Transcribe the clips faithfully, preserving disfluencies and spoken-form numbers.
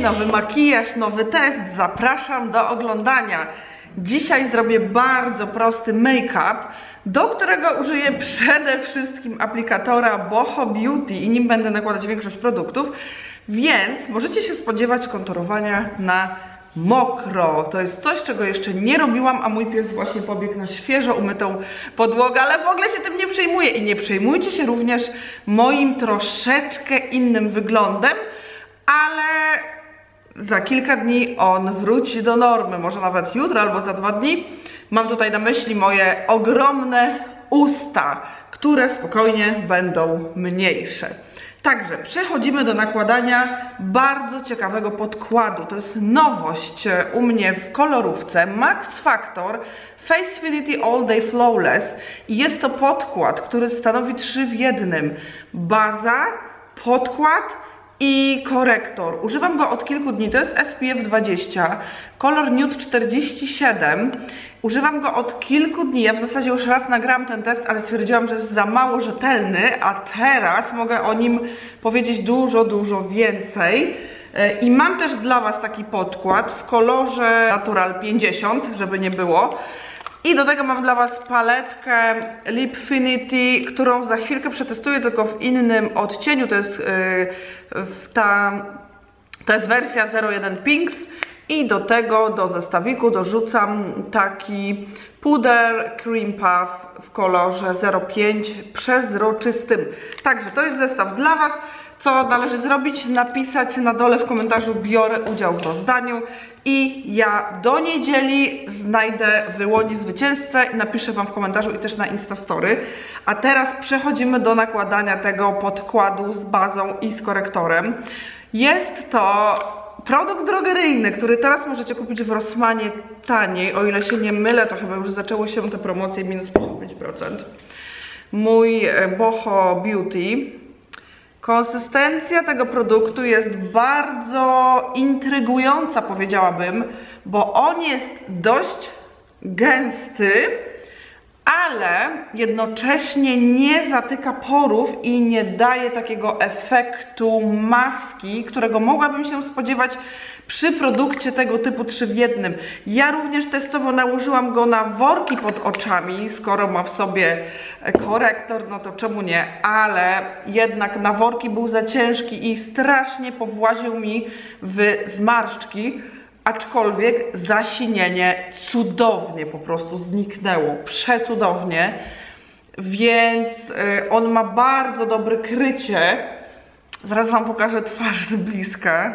nowy makijaż, nowy test. Zapraszam do oglądania. Dzisiaj zrobię bardzo prosty make-up, do którego użyję przede wszystkim aplikatora Boho Beauty i nim będę nakładać większość produktów, więc możecie się spodziewać konturowania na mokro. To jest coś, czego jeszcze nie robiłam, a mój pies właśnie pobiegł na świeżo umytą podłogę, ale w ogóle się tym nie przejmuję. I nie przejmujcie się również moim troszeczkę innym wyglądem, ale za kilka dni on wróci do normy, może nawet jutro albo za dwa dni. Mam tutaj na myśli moje ogromne usta, które spokojnie będą mniejsze. Także przechodzimy do nakładania bardzo ciekawego podkładu. To jest nowość u mnie w kolorówce Max Factor Facefinity All Day Flawless i jest to podkład, który stanowi trzy w jednym. Baza, podkład i korektor. Używam go od kilku dni, to jest S P F dwadzieścia, kolor Nude czterdzieści siedem. Używam go od kilku dni, ja w zasadzie już raz nagrałam ten test, ale stwierdziłam, że jest za mało rzetelny, a teraz mogę o nim powiedzieć dużo, dużo więcej. I mam też dla Was taki podkład w kolorze Natural pięćdziesiąt, żeby nie było. I do tego mam dla Was paletkę Lipfinity, którą za chwilkę przetestuję, tylko w innym odcieniu. To jest, yy, ta, to jest wersja zero jeden Pinks. I do tego, do zestawiku dorzucam taki puder Cream Puff w kolorze zero pięć przezroczystym. Także to jest zestaw dla Was. Co należy zrobić? Napisać na dole w komentarzu: biorę udział w rozdaniu i ja do niedzieli znajdę, wyłoni zwycięzcę i napiszę Wam w komentarzu i też na Instastory. A teraz przechodzimy do nakładania tego podkładu z bazą i z korektorem. Jest to produkt drogeryjny, który teraz możecie kupić w Rossmanie taniej. O ile się nie mylę, to chyba już zaczęły się te promocje minus pięćdziesiąt pięć procent. Mój Boho Beauty. Konsystencja tego produktu jest bardzo intrygująca, powiedziałabym, bo on jest dość gęsty, ale jednocześnie nie zatyka porów i nie daje takiego efektu maski, którego mogłabym się spodziewać przy produkcie tego typu trzy w jednym. Ja również testowo nałożyłam go na worki pod oczami, skoro ma w sobie korektor, no to czemu nie, ale jednak na worki był za ciężki i strasznie powłaził mi w zmarszczki. Aczkolwiek zasinienie cudownie po prostu zniknęło, przecudownie, więc on ma bardzo dobre krycie. Zaraz Wam pokażę twarz z bliska.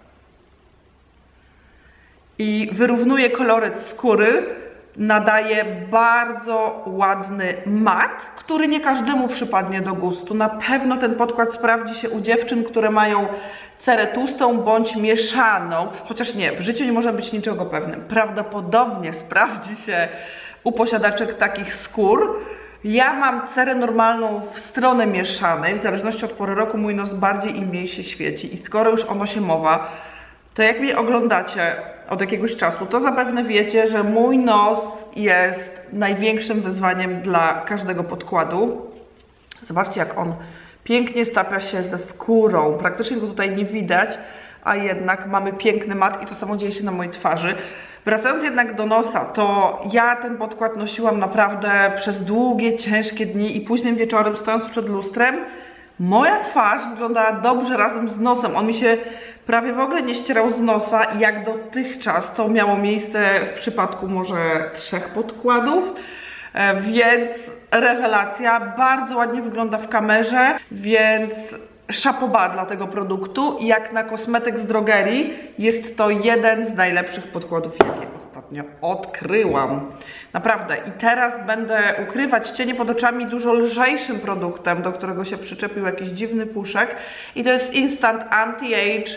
I wyrównuje koloryt skóry, nadaje bardzo ładny mat, który nie każdemu przypadnie do gustu. Na pewno ten podkład sprawdzi się u dziewczyn, które mają cerę tłustą bądź mieszaną, chociaż nie, w życiu nie można być niczego pewnym. Prawdopodobnie sprawdzi się u posiadaczek takich skór. Ja mam cerę normalną w stronę mieszanej, w zależności od pory roku mój nos bardziej i mniej się świeci i skoro już o nosie mowa, to jak mnie oglądacie od jakiegoś czasu, to zapewne wiecie, że mój nos jest największym wyzwaniem dla każdego podkładu. Zobaczcie, jak on pięknie stapia się ze skórą. Praktycznie go tutaj nie widać, a jednak mamy piękny mat i to samo dzieje się na mojej twarzy. Wracając jednak do nosa, to ja ten podkład nosiłam naprawdę przez długie, ciężkie dni i późnym wieczorem, stojąc przed lustrem, moja twarz wyglądała dobrze razem z nosem. On mi się prawie w ogóle nie ścierał z nosa, jak dotychczas to miało miejsce w przypadku może trzech podkładów, więc rewelacja, bardzo ładnie wygląda w kamerze, więc szapoba dla tego produktu. Jak na kosmetyk z drogerii jest to jeden z najlepszych podkładów, jakie ostatnio odkryłam. Naprawdę. I teraz będę ukrywać cienie pod oczami dużo lżejszym produktem, do którego się przyczepił jakiś dziwny puszek. I to jest Instant Anti-Age,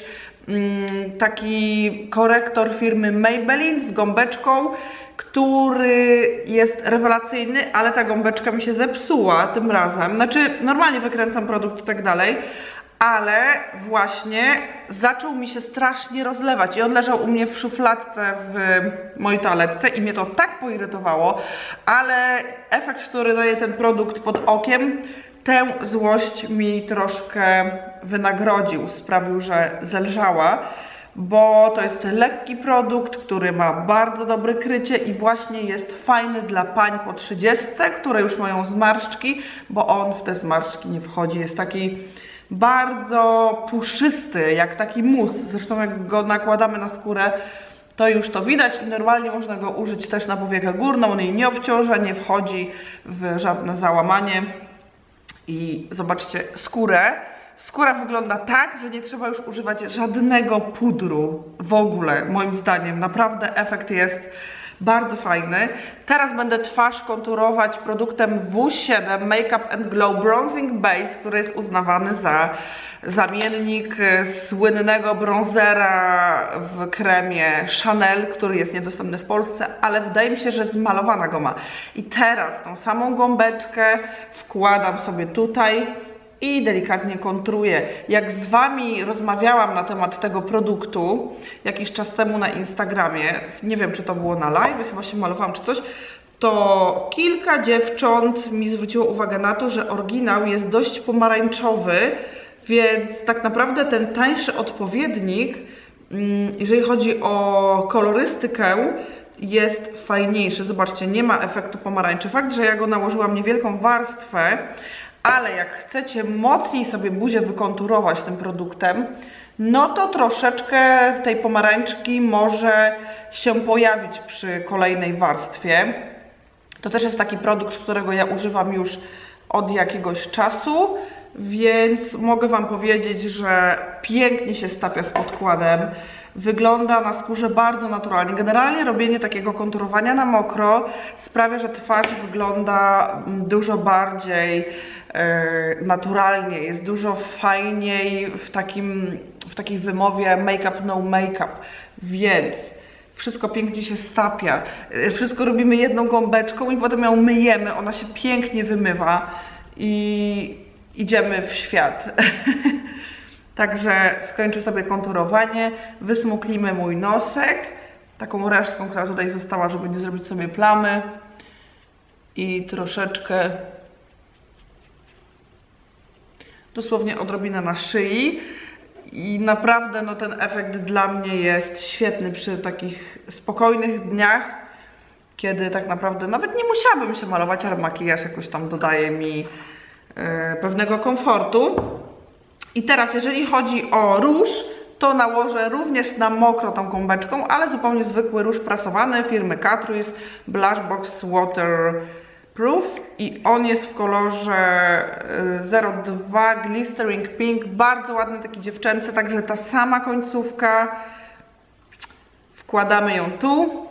taki korektor firmy Maybelline z gąbeczką, który jest rewelacyjny, ale ta gąbeczka mi się zepsuła tym razem. Znaczy, normalnie wykręcam produkt i tak dalej, ale właśnie zaczął mi się strasznie rozlewać i on leżał u mnie w szufladce w mojej toaletce i mnie to tak poirytowało, ale efekt, który daje ten produkt pod okiem, tę złość mi troszkę wynagrodził, sprawił, że zelżała. bo to jest lekki produkt, który ma bardzo dobre krycie i właśnie jest fajny dla pań po trzydziestce, które już mają zmarszczki, bo on w te zmarszczki nie wchodzi. Jest taki bardzo puszysty, jak taki mus. Zresztą jak go nakładamy na skórę, to już to widać i normalnie można go użyć też na powiekę górną. On jej nie obciąża, nie wchodzi w żadne załamanie. I zobaczcie skórę. Skóra wygląda tak, że nie trzeba już używać żadnego pudru w ogóle, moim zdaniem. Naprawdę efekt jest bardzo fajny. Teraz będę twarz konturować produktem W siedem Make Up and Glow Bronzing Base, który jest uznawany za zamiennik słynnego bronzera w kremie Chanel, który jest niedostępny w Polsce, ale wydaje mi się, że zmalowana go ma. I teraz tą samą gąbeczkę wkładam sobie tutaj i delikatnie kontruję. Jak z Wami rozmawiałam na temat tego produktu jakiś czas temu na Instagramie, nie wiem czy to było na live, chyba się malowałam czy coś, to kilka dziewcząt mi zwróciło uwagę na to, że oryginał jest dość pomarańczowy, więc tak naprawdę ten tańszy odpowiednik, jeżeli chodzi o kolorystykę, jest fajniejszy. Zobaczcie, nie ma efektu pomarańczy. Fakt, że ja go nałożyłam niewielką warstwę, ale jak chcecie mocniej sobie buzię wykonturować tym produktem, no to troszeczkę tej pomarańczki może się pojawić przy kolejnej warstwie. To też jest taki produkt, którego ja używam już od jakiegoś czasu, więc mogę Wam powiedzieć, że pięknie się stapia z podkładem. Wygląda na skórze bardzo naturalnie. Generalnie robienie takiego konturowania na mokro sprawia, że twarz wygląda dużo bardziej e, naturalnie. Jest dużo fajniej w, takim, w takiej wymowie make-up, no make-up. Więc wszystko pięknie się stapia. Wszystko robimy jedną gąbeczką i potem ją myjemy. Ona się pięknie wymywa i idziemy w świat. Także skończę sobie konturowanie, wysmuklimy mój nosek, taką resztką, która tutaj została, żeby nie zrobić sobie plamy i troszeczkę, dosłownie odrobinę na szyi i naprawdę no, ten efekt dla mnie jest świetny przy takich spokojnych dniach, kiedy tak naprawdę nawet nie musiałabym się malować, ale makijaż jakoś tam dodaje mi yy, pewnego komfortu. I teraz jeżeli chodzi o róż, to nałożę również na mokro tą gąbeczką, ale zupełnie zwykły róż prasowany firmy Catrice Blush Box Waterproof i on jest w kolorze zero dwa Glistering Pink, bardzo ładny, taki dziewczęcy, także ta sama końcówka. Wkładamy ją tu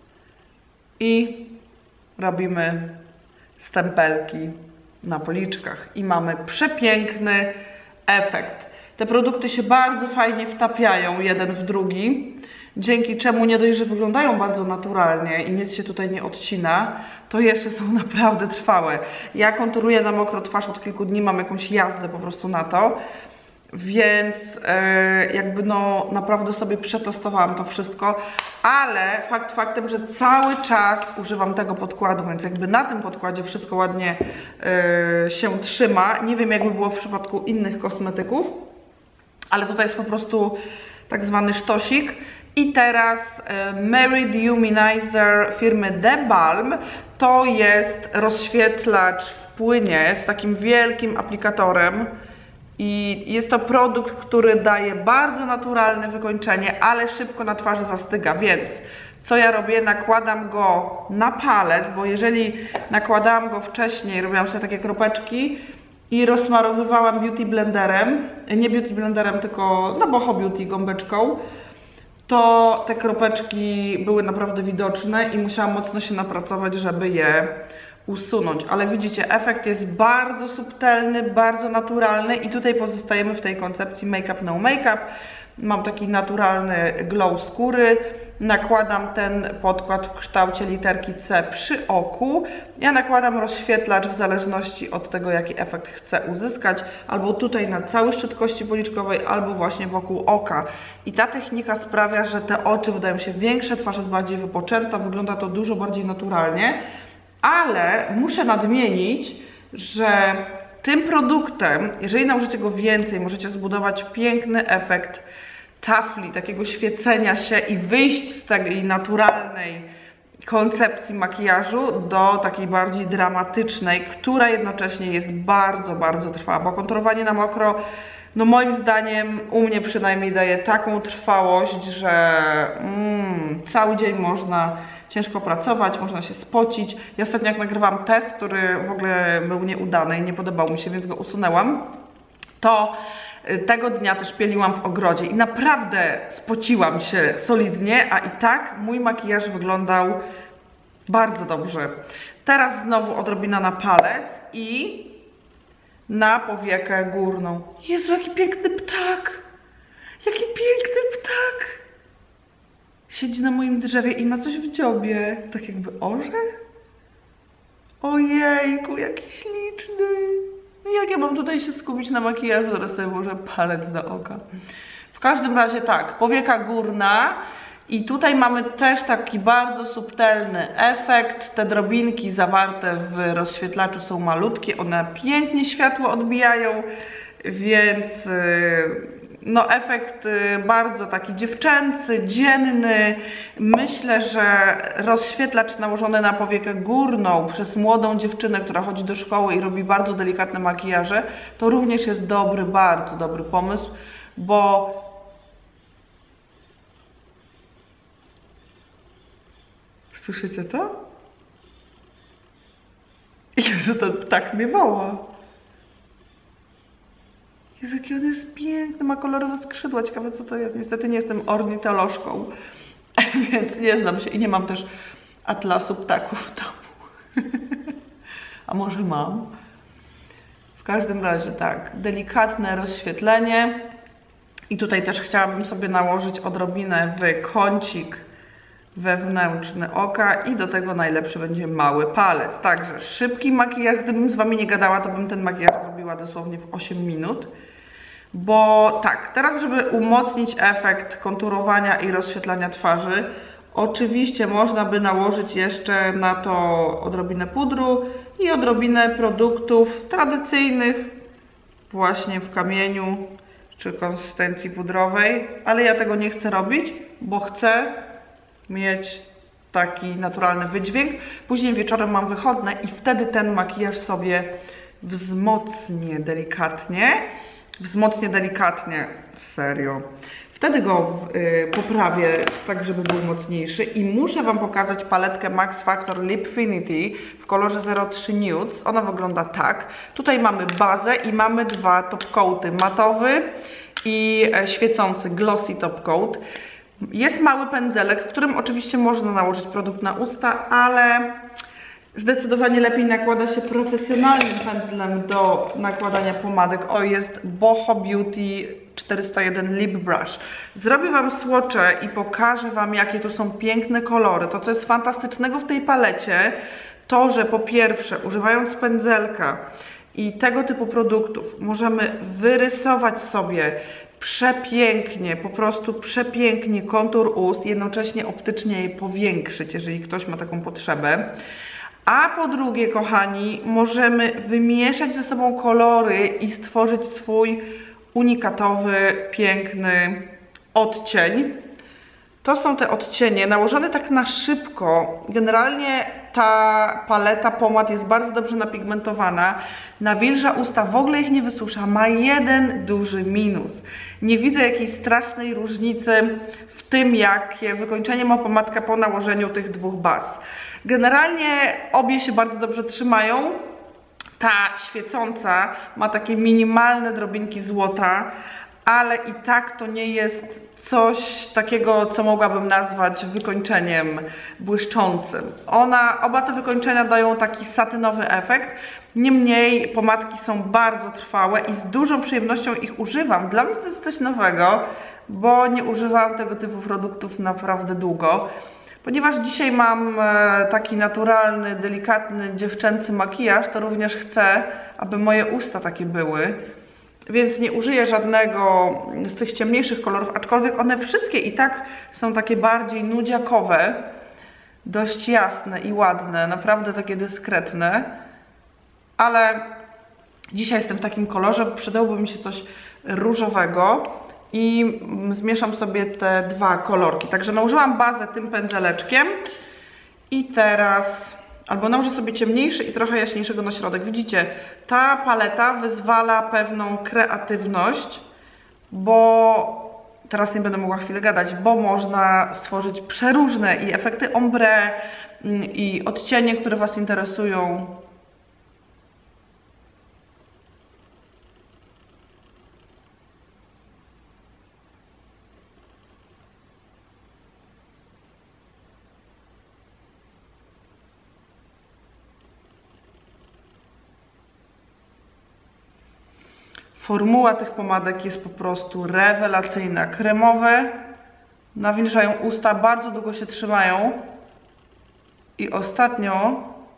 i robimy stempelki na policzkach i mamy przepiękny efekt. Te produkty się bardzo fajnie wtapiają jeden w drugi, dzięki czemu nie dość, że wyglądają bardzo naturalnie i nic się tutaj nie odcina, to jeszcze są naprawdę trwałe. Ja konturuję na mokro twarz od kilku dni, mam jakąś jazdę po prostu na to, więc e, jakby no naprawdę sobie przetestowałam to wszystko, ale fakt faktem, że cały czas używam tego podkładu, więc jakby na tym podkładzie wszystko ładnie e, się trzyma. Nie wiem jakby było w przypadku innych kosmetyków, ale tutaj jest po prostu tak zwany sztosik. I teraz e, Mary Dehumanizer firmy The Balm. To jest rozświetlacz w płynie z takim wielkim aplikatorem. I jest to produkt, który daje bardzo naturalne wykończenie, ale szybko na twarzy zastyga, więc co ja robię? Nakładam go na palec, bo jeżeli nakładałam go wcześniej, robiłam sobie takie kropeczki i rozsmarowywałam beauty blenderem, nie beauty blenderem, tylko no Boho Beauty gąbeczką, to te kropeczki były naprawdę widoczne i musiałam mocno się napracować, żeby je usunąć, ale widzicie, efekt jest bardzo subtelny, bardzo naturalny i tutaj pozostajemy w tej koncepcji make-up, no make-up. Mam taki naturalny glow skóry, nakładam ten podkład w kształcie literki C przy oku. Ja nakładam rozświetlacz w zależności od tego, jaki efekt chcę uzyskać, albo tutaj na cały szczyt kości policzkowej, albo właśnie wokół oka. I ta technika sprawia, że te oczy wydają się większe, twarz jest bardziej wypoczęta, wygląda to dużo bardziej naturalnie. Ale muszę nadmienić, że tym produktem, jeżeli nałożycie go więcej, możecie zbudować piękny efekt tafli, takiego świecenia się i wyjść z tej naturalnej koncepcji makijażu do takiej bardziej dramatycznej, która jednocześnie jest bardzo, bardzo trwała, bo konturowanie na mokro, no moim zdaniem, u mnie przynajmniej daje taką trwałość, że mm, cały dzień można ciężko pracować, można się spocić. Ja ostatnio jak nagrywam test, który w ogóle był nieudany i nie podobał mi się, więc go usunęłam, to tego dnia też pieliłam w ogrodzie i naprawdę spociłam się solidnie, a i tak mój makijaż wyglądał bardzo dobrze. Teraz znowu odrobina na palec i na powiekę górną. Jezu, jaki piękny ptak! Jaki piękny ptak! Siedzi na moim drzewie i ma coś w dziobie. Tak jakby orzech? Ojejku, jaki śliczny! Jak ja mam tutaj się skupić na makijażu? Zaraz sobie włożę palec do oka. W każdym razie tak, powieka górna i tutaj mamy też taki bardzo subtelny efekt. Te drobinki zawarte w rozświetlaczu są malutkie, one pięknie światło odbijają, więc no efekt bardzo taki dziewczęcy, dzienny. Myślę, że rozświetlacz nałożony na powiekę górną przez młodą dziewczynę, która chodzi do szkoły i robi bardzo delikatne makijaże, to również jest dobry, bardzo dobry pomysł, bo słyszycie to? Jezu, ten ptak mnie woła. Jezu, jaki on jest piękny, ma kolorowe skrzydła. Ciekawe, co to jest. Niestety nie jestem ornitolożką, więc nie znam się i nie mam też atlasu ptaków w domu. A może mam? W każdym razie tak, delikatne rozświetlenie. I tutaj też chciałabym sobie nałożyć odrobinę w kącik wewnętrzny oka i do tego najlepszy będzie mały palec. Także szybki makijaż. Gdybym z Wami nie gadała, to bym ten makijaż zrobiła dosłownie w osiem minut. Bo tak, teraz żeby umocnić efekt konturowania i rozświetlania twarzy, oczywiście można by nałożyć jeszcze na to odrobinę pudru i odrobinę produktów tradycyjnych właśnie w kamieniu czy konsystencji pudrowej, ale ja tego nie chcę robić, bo chcę mieć taki naturalny wydźwięk. Później wieczorem mam wychodne i wtedy ten makijaż sobie wzmocnię delikatnie. Wzmocnię delikatnie, serio. Wtedy go y, poprawię tak, żeby był mocniejszy i muszę Wam pokazać paletkę Max Factor Lipfinity w kolorze zero trzy Nudes. Ona wygląda tak. Tutaj mamy bazę i mamy dwa top coaty, matowy i e, świecący, glossy top coat. Jest mały pędzelek, którym oczywiście można nałożyć produkt na usta, ale zdecydowanie lepiej nakłada się profesjonalnym pędzlem do nakładania pomadek. O, jest Boho Beauty czterysta jeden Lip Brush. Zrobię Wam swatche i pokażę Wam, jakie tu są piękne kolory. To, co jest fantastycznego w tej palecie, to, że po pierwsze, używając pędzelka i tego typu produktów, możemy wyrysować sobie przepięknie, po prostu przepięknie kontur ust, jednocześnie optycznie je powiększyć, jeżeli ktoś ma taką potrzebę. A po drugie, kochani, możemy wymieszać ze sobą kolory i stworzyć swój unikatowy, piękny odcień. To są te odcienie nałożone tak na szybko. Generalnie ta paleta pomad jest bardzo dobrze napigmentowana. Nawilża usta, w ogóle ich nie wysusza. Ma jeden duży minus. Nie widzę jakiejś strasznej różnicy w tym, jakie wykończenie ma pomadka po nałożeniu tych dwóch baz. Generalnie obie się bardzo dobrze trzymają. Ta świecąca ma takie minimalne drobinki złota, ale i tak to nie jest coś takiego, co mogłabym nazwać wykończeniem błyszczącym. Ona, oba te wykończenia dają taki satynowy efekt, niemniej pomadki są bardzo trwałe i z dużą przyjemnością ich używam. Dla mnie to jest coś nowego, bo nie używałam tego typu produktów naprawdę długo. Ponieważ dzisiaj mam taki naturalny, delikatny, dziewczęcy makijaż, to również chcę, aby moje usta takie były. Więc nie użyję żadnego z tych ciemniejszych kolorów, aczkolwiek one wszystkie i tak są takie bardziej nudziakowe, dość jasne i ładne, naprawdę takie dyskretne. Ale dzisiaj jestem w takim kolorze, przydałoby mi się coś różowego i zmieszam sobie te dwa kolorki. Także nałożyłam bazę tym pędzeleczkiem i teraz albo nałożę sobie ciemniejszy i trochę jaśniejszego na środek. Widzicie, ta paleta wyzwala pewną kreatywność, bo teraz nie będę mogła chwilę gadać, bo można stworzyć przeróżne i efekty ombre, i odcienie, które Was interesują. Formuła tych pomadek jest po prostu rewelacyjna. Kremowe, nawilżają usta, bardzo długo się trzymają. I ostatnio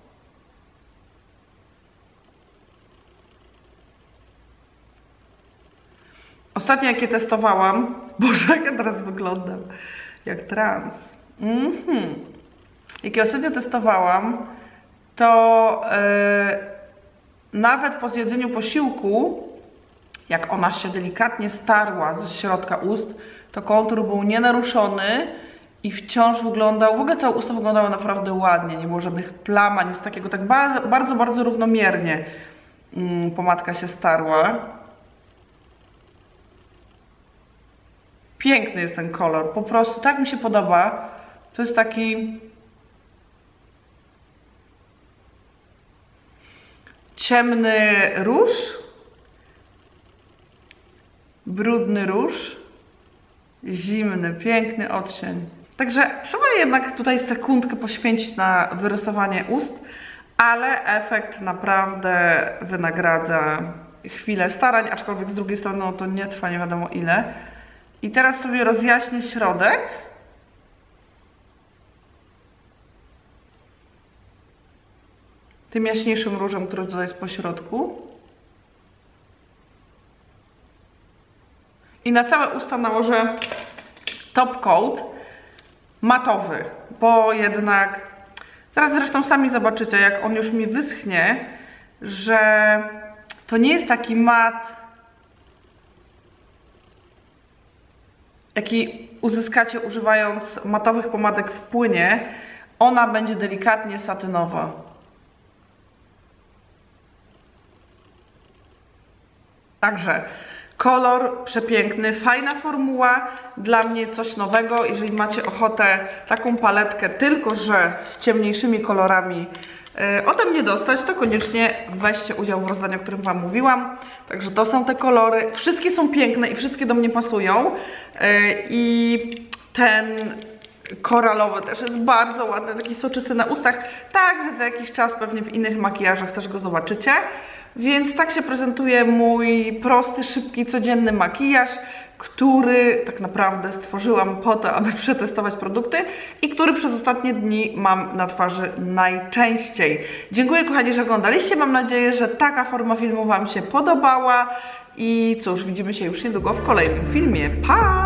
Ostatnio jak je testowałam, Boże, jak ja teraz wyglądam, jak trans. Mm-hmm. Jak je ostatnio testowałam, to yy, nawet po zjedzeniu posiłku, jak ona się delikatnie starła ze środka ust, to kontur był nienaruszony i wciąż wyglądał, w ogóle całe usta wyglądały naprawdę ładnie, nie było żadnych plam, nic takiego, tak bardzo, bardzo, bardzo równomiernie mm, pomadka się starła. Piękny jest ten kolor, po prostu tak mi się podoba. To jest taki ciemny róż, brudny róż, zimny, piękny odcień. Także trzeba jednak tutaj sekundkę poświęcić na wyrysowanie ust, ale efekt naprawdę wynagradza chwilę starań, aczkolwiek z drugiej strony no, to nie trwa nie wiadomo ile. I teraz sobie rozjaśnię środek. Tym jaśniejszym różem, który tutaj jest po środku. I na całe usta nałożę top coat matowy, bo jednak zaraz zresztą sami zobaczycie, jak on już mi wyschnie, że to nie jest taki mat, jaki uzyskacie używając matowych pomadek w płynie. Ona będzie delikatnie satynowa. Także kolor przepiękny, fajna formuła, dla mnie coś nowego. Jeżeli macie ochotę taką paletkę, tylko że z ciemniejszymi kolorami yy, ode mnie dostać, to koniecznie weźcie udział w rozdaniu, o którym Wam mówiłam. Także to są te kolory, wszystkie są piękne i wszystkie do mnie pasują. Yy, I ten koralowy też jest bardzo ładny, taki soczysty na ustach. Także za jakiś czas pewnie w innych makijażach też go zobaczycie. Więc tak się prezentuje mój prosty, szybki, codzienny makijaż, który tak naprawdę stworzyłam po to, aby przetestować produkty i który przez ostatnie dni mam na twarzy najczęściej. Dziękuję kochani, że oglądaliście. Mam nadzieję, że taka forma filmu Wam się podobała. I cóż, widzimy się już niedługo w kolejnym filmie. Pa!